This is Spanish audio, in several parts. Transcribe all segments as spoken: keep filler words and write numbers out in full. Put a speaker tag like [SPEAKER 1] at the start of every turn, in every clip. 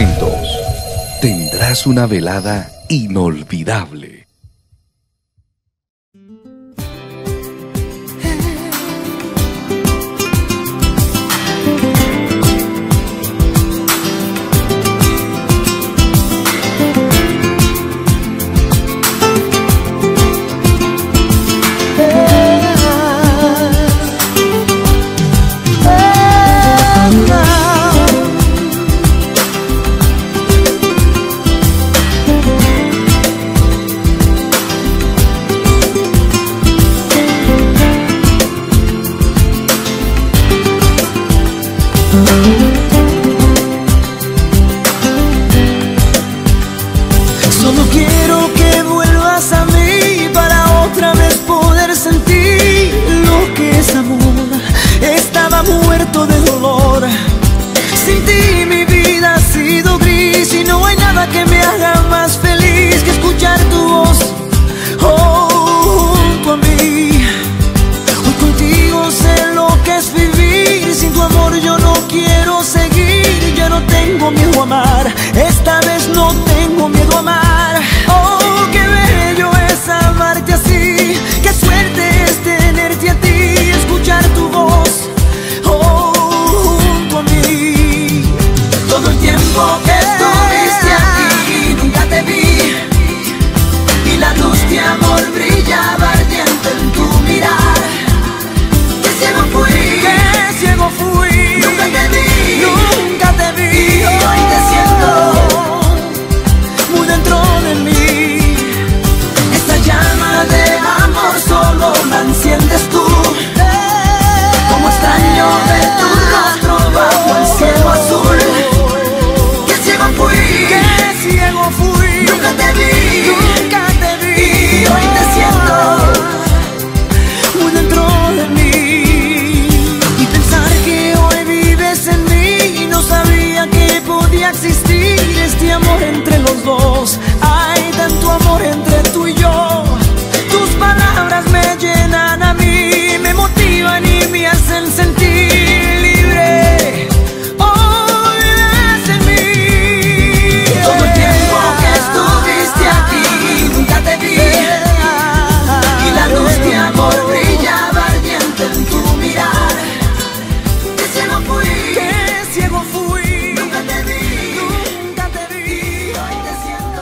[SPEAKER 1] momentos tendrás una velada inolvidable.
[SPEAKER 2] Solo quiero que vuelvas a mí para otra vez poder sentir lo que es amor. Estaba muerto de dolor. Sin ti mi vida ha sido gris y no hay nada que me haga más feliz que escuchar tu voz oh, junto a mí. Hoy contigo sé lo que es vivir. Sin tu amor yo no quiero seguir. Ya no tengo miedo a amar. Esta vez no tengo miedo a amar. Oh, qué bello es amarte así. Qué suerte es tenerte a ti. Escuchar tu voz oh, junto a mí. Todo el tiempo que estuviste aquí nunca te vi. Y la luz de amor brillaba ardiente en tu mirar. Qué ciego fui, qué ciego fui. Nunca te vi, nunca te vi. Y hoy te siento muy dentro de mí. Esta llama de amor solo la enciendes tú. Como extraño ver tu rostro bajo el cielo azul. Qué ciego fui, qué ciego fui. Nunca te vi, nunca te vi. Y hoy te siento muy dentro de mí. Y pensar que hoy vives en mí. No sabía que podía existir este amor entre los dos. Hay tanto amor entre tú y yo. Tus palabras me llenan a mí, me motivan y me hacen sentir libre. Oh, vives en mí. Todo el tiempo que estuviste aquí nunca te vi. Y la luz de amor brillaba ardiente en tu mirar. Qué ciego fui, qué ciego fui. Nunca te vi, nunca te vi. Hoy te siento.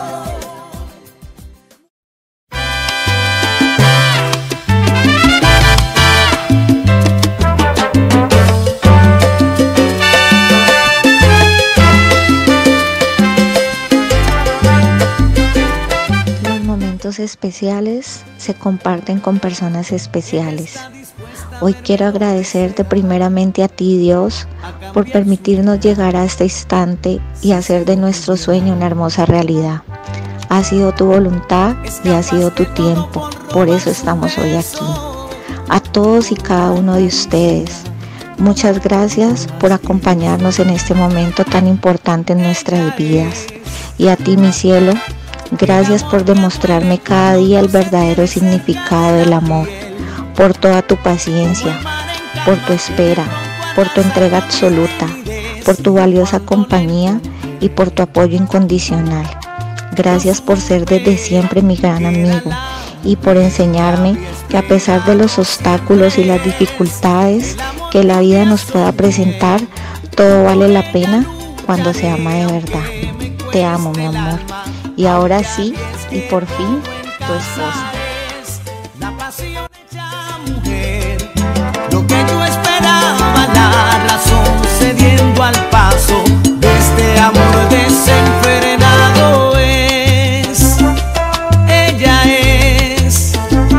[SPEAKER 3] Los momentos especiales se comparten con personas especiales. Hoy quiero agradecerte primeramente a ti, Dios, por permitirnos llegar a este instante y hacer de nuestro sueño una hermosa realidad. Ha sido tu voluntad y ha sido tu tiempo, por eso estamos hoy aquí. A todos y cada uno de ustedes, muchas gracias por acompañarnos en este momento tan importante en nuestras vidas. Y a ti, mi cielo, gracias por demostrarme cada día el verdadero significado del amor, por toda tu paciencia, por tu espera, por tu entrega absoluta, por tu valiosa compañía y por tu apoyo incondicional. Gracias por ser desde siempre mi gran amigo y por enseñarme que a pesar de los obstáculos y las dificultades que la vida nos pueda presentar, todo vale la pena cuando se ama de verdad. Te amo, mi amor. Y ahora sí, y por fin, tu esposa.
[SPEAKER 2] La pasión hecha mujer, lo que yo esperaba, la razón cediendo al paso de este amor desenfrenado es, ella es.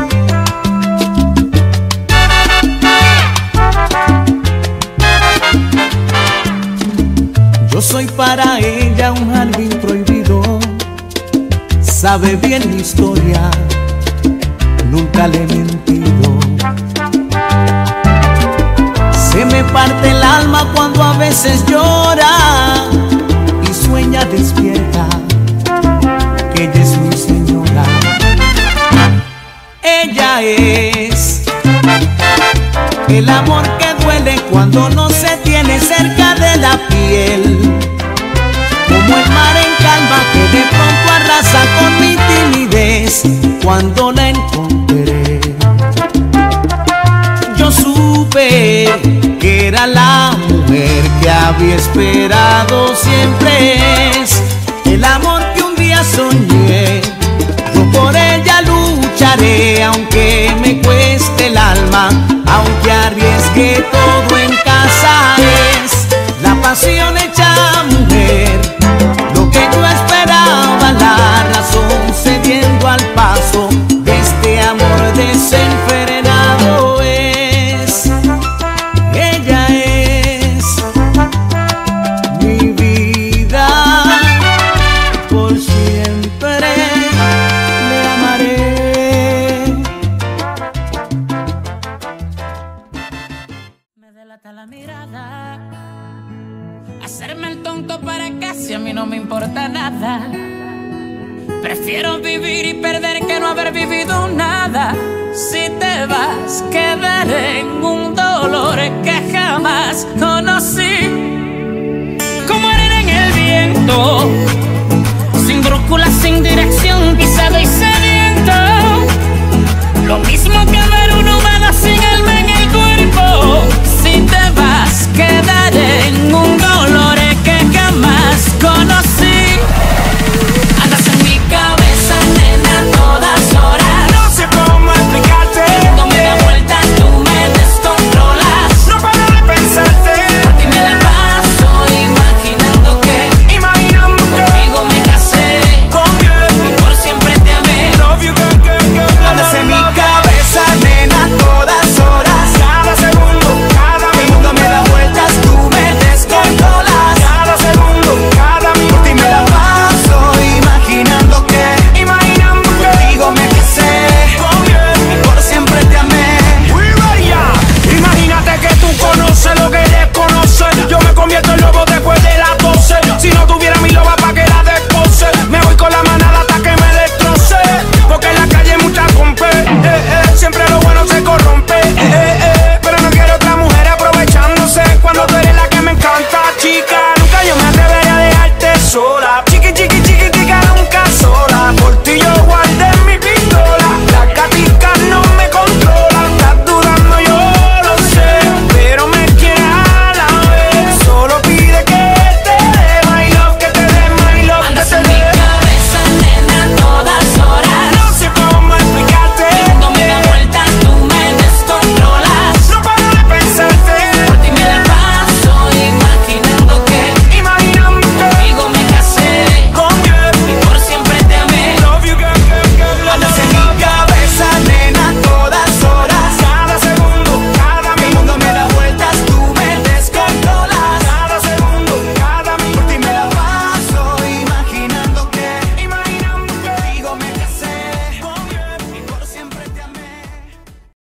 [SPEAKER 2] Yo soy para ella un jardín prohibido, sabe bien mi historia, nunca le he mentido. Se me parte el alma cuando a veces llora y sueña despierta que ella es mi señora. Ella es el amor que duele cuando no se tiene cerca de la piel, como el cuando la encontré. Yo supe que era la mujer que había esperado siempre. Es el amor que un día soñé. Yo por ella lucharé, aunque me cueste el alma, aunque arriesgue todo en casa. Es la pasión hecha mujer, lo que yo esperaba, la razón cediendo al paso de este amor desenfrenado. Es, ella es mi vida, por siempre le amaré.
[SPEAKER 4] Me delata la mirada, hacerme el tonto para casi a mí no me importa nada. Prefiero vivir y perder que no haber vivido nada. Si te vas, quedaré en un dolor que jamás conocí. Como arena en el viento, sin brújula, sin dirección, pisado y sediento. Lo mismo que ver un humano sin alma en el cuerpo. Si te vas, quedaré en un dolor que jamás conocí. Andas en mi cabeza, nena, a todas horas.
[SPEAKER 5] No sé cómo explicarte.
[SPEAKER 4] Cuando me da vuelta, tú me descontrolas.
[SPEAKER 5] No paro de pensarte.
[SPEAKER 4] A ti me la paso imaginando que
[SPEAKER 5] Imaginando que
[SPEAKER 4] contigo me casé
[SPEAKER 5] conmigo.
[SPEAKER 4] y por siempre te amé.
[SPEAKER 5] Love you, girl, girl, girl.
[SPEAKER 2] Andas en mi cabeza, nena, a todas horas.
[SPEAKER 5] Cada segundo, cada
[SPEAKER 2] El mundo
[SPEAKER 5] minuto
[SPEAKER 2] me da vueltas, tú me descontrolas.
[SPEAKER 5] cada segundo, cada
[SPEAKER 2] Por ti
[SPEAKER 5] minuto
[SPEAKER 2] me la paso imaginando que
[SPEAKER 5] imaginando que
[SPEAKER 2] contigo me casé
[SPEAKER 5] conmigo.
[SPEAKER 2] y por siempre te amé.
[SPEAKER 5] We ready, yeah. Imagínate que tú conoces lo que desconoces. Yo me convierto en lobo después de las doce. Si no tuviera mi loba pa' que la despose, me voy con la manada hasta que me destroce. Porque en la calle hay mucha compe, eh, eh. Siempre lo bueno se corrompe, eh, eh. Pero no quiero otra mujer aprovechándose cuando tú eres la que me encanta, chica. Nunca yo me atrevería a dejarte sola.